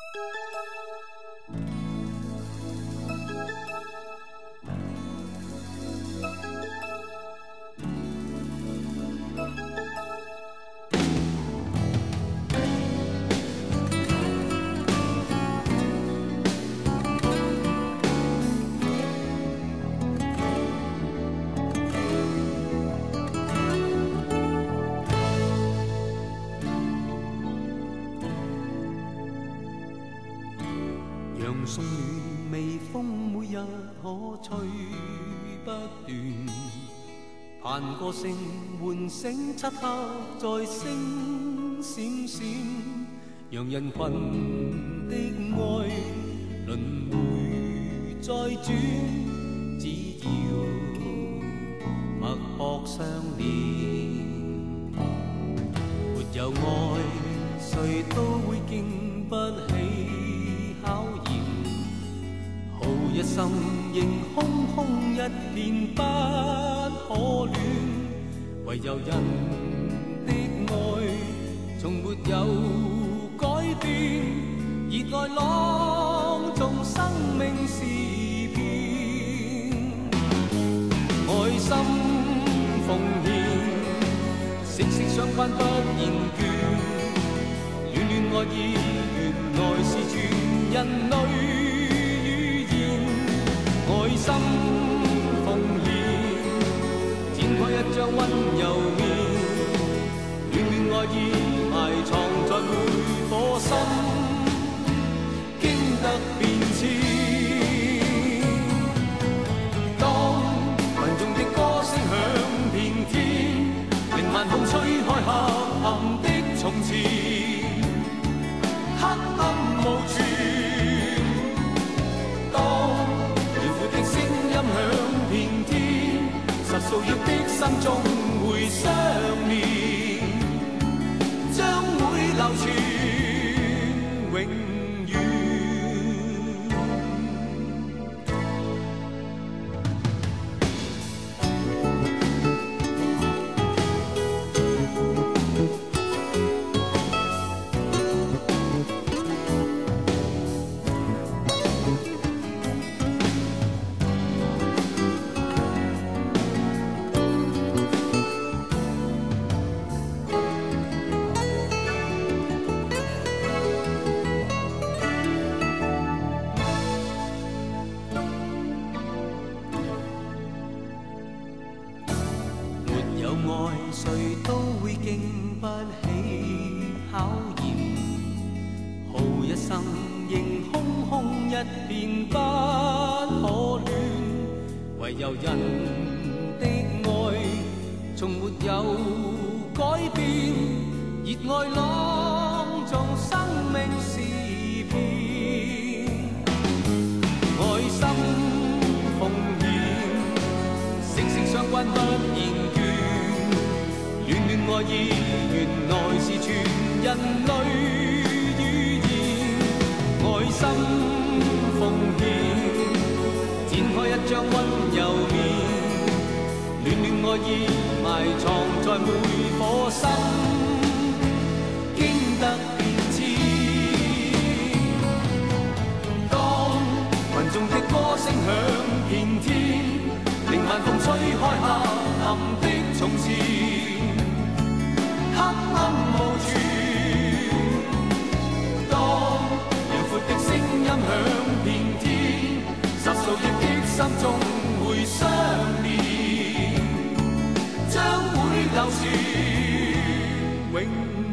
让送暖微风每日可吹不断，盼歌声唤醒漆黑在星闪闪，让人群的爱轮回再转，只要脈搏相連，沒有愛誰都會經不起考驗，好一生仍空空一片不可戀，唯有人的愛從沒有改變，熱愛朗誦生命詩篇，愛心奉獻，息息相關不厭倦，戀戀愛意原來是全人類語言，愛心奉獻，展開一張溫柔面，戀戀愛意埋藏在每顆心，經得變遷。當群眾的歌聲響遍天，令晚風吹開黑暗的從前，黑暗無存。當遼闊的聲音響遍天，十數億的心中會相連，將會流傳永遠。愛誰都會經不起考驗，好一生仍空空一片不可戀，唯有人的愛從沒有改變，熱愛朗誦生命詩篇，愛心奉獻，息息相關不厭倦。戀戀愛意原來是全人類語言，愛心奉獻，展開一張溫柔面，戀戀愛意埋藏在每顆心，經得變遷。當群眾的歌聲響遍天，令晚風吹開黑暗的從前，黑暗無存。當遼闊的聲音響遍天，十數億的心中會相連，將會流傳永